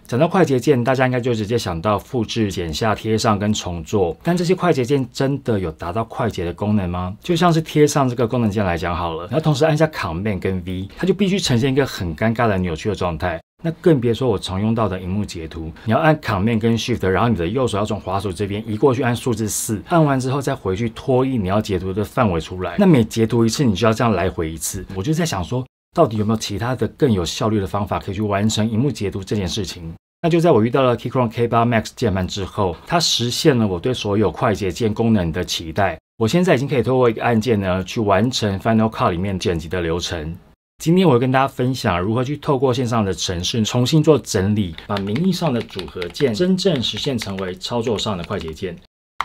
讲到快捷键，大家应该就直接想到复制、剪下、贴上跟重做。但这些快捷键真的有达到快捷的功能吗？就像是贴上这个功能键来讲好了，然后同时按下 Command 跟 V， 它就必须呈现一个很尴尬的扭曲的状态。那更别说我常用到的萤幕截图，你要按 Command 跟 Shift， 然后你的右手要从滑鼠这边移过去按数字4，按完之后再回去拖印你要截图的范围出来。那每截图一次，你就要这样来回一次。我就在想说，到底有没有其他的更有效率的方法可以去完成萤幕截图这件事情？那就在我遇到了 Keychron K8 Max 键盘之后，它实现了我对所有快捷键功能的期待。我现在已经可以透过一个按键呢，去完成 Final Cut 里面剪辑的流程。今天我会跟大家分享如何去透过线上的程式重新做整理，把名义上的组合键真正实现成为操作上的快捷键。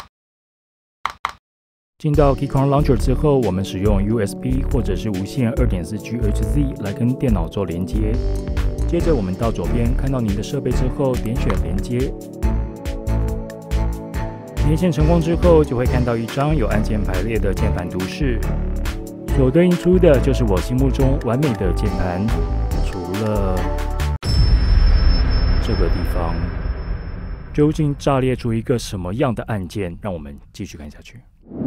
进到 Keychron Launcher 之后，我们使用 USB 或者是无线 2.4GHz 来跟电脑做连接。接着我们到左边看到您的设备之后，点选连接。连线成功之后，就会看到一张有按键排列的键盘图示。所对应出的就是我心目中完美的键盘，除了这个地方。究竟炸裂出一个什么样的按键？让我们继续看下去。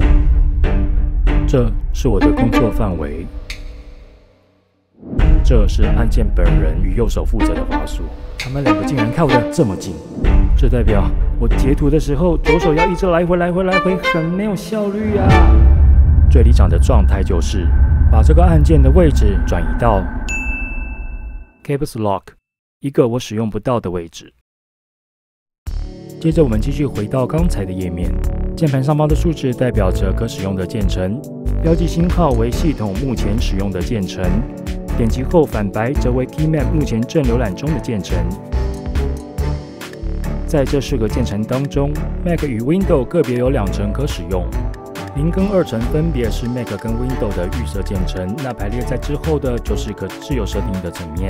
这是我的工作范围，这是按键本人与右手负责的滑鼠，他们两个竟然靠得这么近，这代表我截图的时候左手要一直来回，很没有效率啊！最理想的状态就是把这个按键的位置转移到 Caps Lock， 一个我使用不到的位置。接着我们继续回到刚才的页面，键盘上方的数字代表着可使用的键程，标记星号为系统目前使用的键程，点击后反白则为 KeyMap 目前正浏览中的键程。在这4个键程当中 ，Mac 与 Windows 个别有2层可使用。0跟2层分别是 Mac 跟 Windows 的预设键程，那排列在之后的就是可自由设定的层面。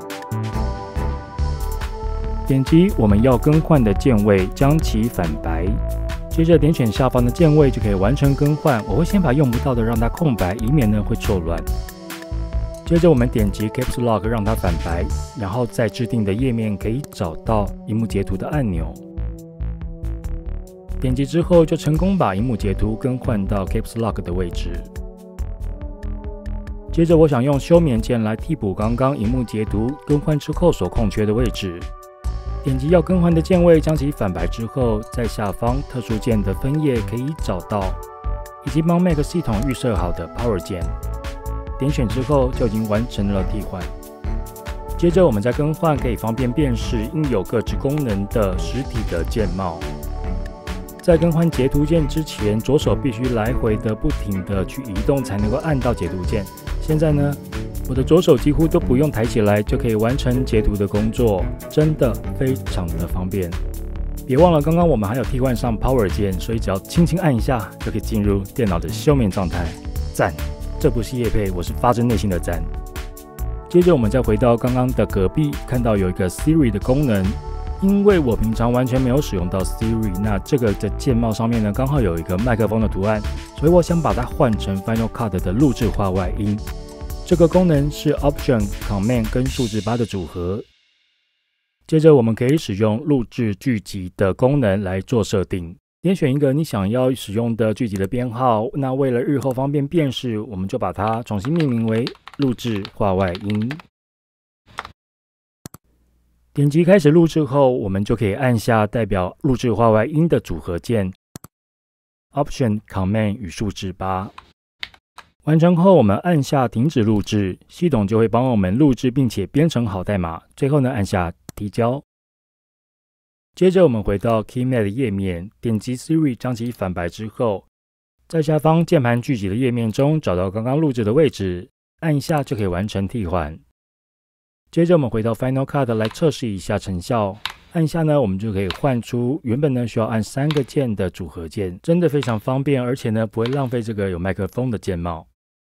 点击我们要更换的键位，将其反白，接着点选下方的键位就可以完成更换。我会先把用不到的让它空白，以免会错乱。接着我们点击 Caps Lock 让它反白，然后在制定的页面可以找到萤幕截图的按钮。点击之后就成功把萤幕截图更换到 Caps Lock 的位置。接着我想用休眠键来替补刚刚萤幕截图更换之后所空缺的位置。点击要更换的键位，将其反白之后，在下方特殊键的分页可以找到已经帮 Mac 系统预设好的 Power 键。点选之后就已经完成了替换。接着我们再更换可以方便辨识应有各自功能的实体的键帽。在更换截图键之前，左手必须来回的不停的去移动才能够按到截图键。现在呢，我的左手几乎都不用抬起来就可以完成截图的工作，真的非常的方便。别忘了刚刚我们还有替换上 Power 键，所以只要轻轻按一下就可以进入电脑的休眠状态。赞！这不是业配，我是发自内心的赞。接着我们再回到刚刚的隔壁，看到有一个 Siri 的功能。因为我平常完全没有使用到 Siri， 那这个的键帽上面呢，刚好有一个麦克风的图案，所以我想把它换成 Final Cut 的录制化外音。这个功能是 Option、Command 跟数字8的组合。接着我们可以使用录制剧集的功能来做设定，点选一个你想要使用的剧集的编号，那为了日后方便辨识，我们就把它重新命名为录制化外音。点击开始录制后，我们就可以按下代表录制化外音的组合键 Option、Command 与数字8。完成后，我们按下停止录制，系统就会帮我们录制并且编程好代码。最后呢，按下提交。接着我们回到 KeyMap 的页面，点击 Siri 将其反白之后，在下方键盘剧集的页面中找到刚刚录制的位置，按一下就可以完成替换。接着我们回到 Final Cut 来测试一下成效，按一下呢，我们就可以换出原本呢需要按3个键的组合键，真的非常方便，而且呢不会浪费这个有麦克风的键帽。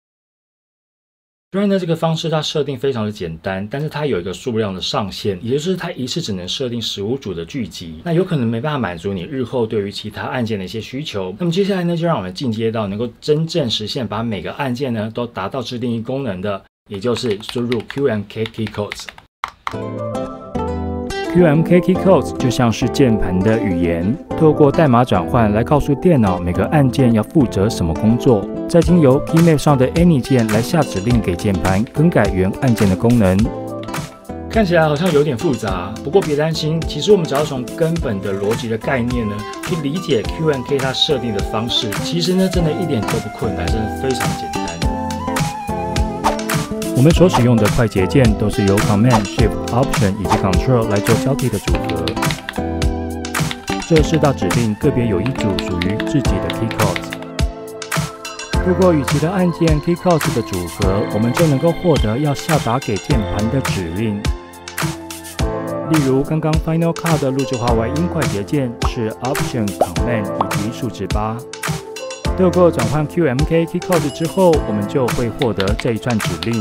虽然呢这个方式它设定非常的简单，但是它有一个数量的上限，也就是它一次只能设定15组的剧集，那有可能没办法满足你日后对于其他按键的一些需求。那么接下来呢，就让我们进阶到能够真正实现把每个按键呢都达到自定义功能的。也就是输入 Q&K key codes。Q QMK Key Codes 就像是键盘的语言，透过代码转换来告诉电脑每个按键要负责什么工作，再经由 Keymap 上的 Any 键来下指令给键盘更改原按键的功能。看起来好像有点复杂，不过别担心，其实我们只要从根本的逻辑的概念呢，去理解 QMK 它设定的方式，其实呢真的一点都不困难，真的非常简单。我们所使用的快捷键都是由 Command、Shift、Option 以及 Control 来做交替的组合。这4大指令个别有一组属于自己的 Key Codes。透过与其他按键 Key Codes 的组合，我们就能够获得要下达给键盘的指令。例如，刚刚 Final Cut 的录制化外音快捷键是 Option、Command 以及数值8。透过转换 QMK Key Code 之后，我们就会获得这一串指令。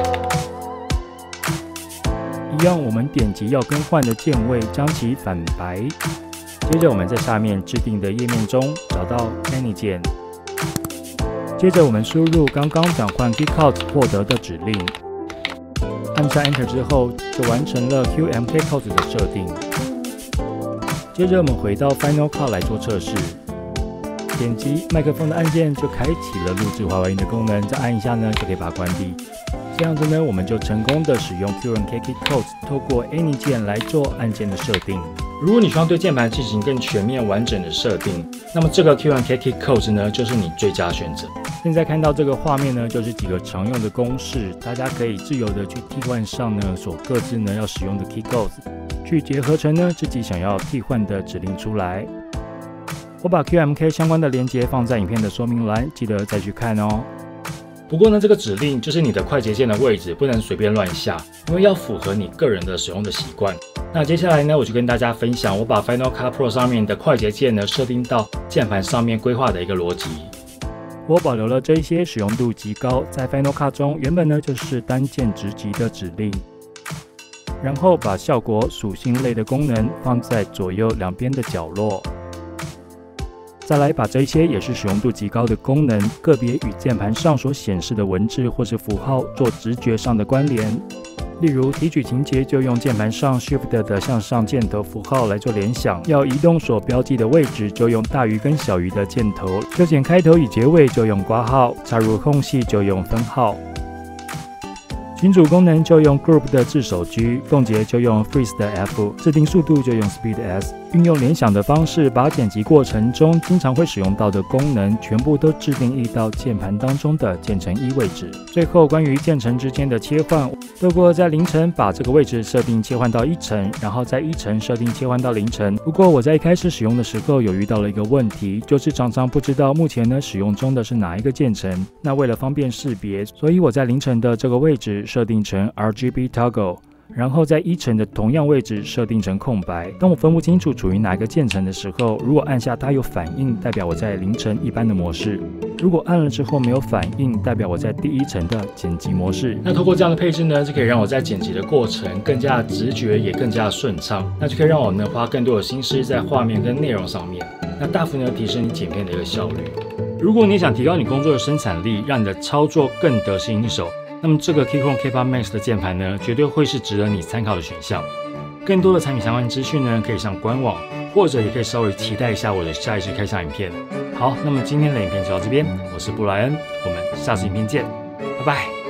一样，我们点击要更换的键位，将其反白。接着，我们在下面制定的页面中找到 Any 键。接着，我们输入刚刚转换 Key Code 获得的指令。按下 Enter 之后，就完成了 QMK Code 的设定。接着我们回到 Final Cut 来做测试，点击麦克风的按键就开启了录制滑外音的功能，再按一下呢就可以把它关闭。这样子呢，我们就成功的使用 QMK Key Code 透过 Any 键来做按键的设定。如果你希望对键盘进行更全面完整的设定，那么这个 QMK Key Code 呢就是你最佳选择。现在看到这个画面呢，就是几个常用的公式，大家可以自由的去替换上呢所各自呢要使用的 Key Codes， 去结合成呢自己想要替换的指令出来。我把 QMK 相关的连结放在影片的说明栏，记得再去看哦。不过呢，这个指令就是你的快捷键的位置不能随便乱下，因为要符合你个人的使用的习惯。那接下来呢，我就跟大家分享我把 Final Cut Pro 上面的快捷键呢设定到键盘上面规划的一个逻辑。我保留了这一些使用度极高，在 Final Cut 中原本呢就是单键直击的指令，然后把效果属性类的功能放在左右两边的角落。再来把这些也是使用度极高的功能，个别与键盘上所显示的文字或是符号做直觉上的关联。例如提取情节就用键盘上 Shift 的向上箭头符号来做联想，要移动所标记的位置就用大于跟小于的箭头，修剪开头与结尾就用括号，插入空隙就用分号。群组功能就用 Group 的字首 G， 冻结就用 Freeze 的 F， 制定速度就用 Speed S， 运用联想的方式，把剪辑过程中经常会使用到的功能全部都制定义到键盘当中的键程1位置。最后关于键程之间的切换，透过在0层把这个位置设定切换到1层，然后在1层设定切换到0层。不过我在一开始使用的时候有遇到了一个问题，就是常常不知道目前呢使用中的是哪一个键程。那为了方便识别，所以我在0层的这个位置设定成 RGB Toggle， 然后在1层的同样位置设定成空白。当我分不清楚处于哪个键程的时候，如果按下它有反应，代表我在0层一般的模式；如果按了之后没有反应，代表我在第1层的剪辑模式。那透过这样的配置呢，就可以让我在剪辑的过程更加直觉，也更加顺畅。那就可以让我呢花更多的心思在画面跟内容上面，那大幅呢提升你剪片的一个效率。如果你想提高你工作的生产力，让你的操作更得心应手，那么这个 Keychron K8 Max 的键盘呢，绝对会是值得你参考的选项。更多的产品相关资讯呢，可以上官网，或者也可以稍微期待一下我的下一支开箱影片。好，那么今天的影片就到这边，我是布莱恩，我们下次影片见，拜拜。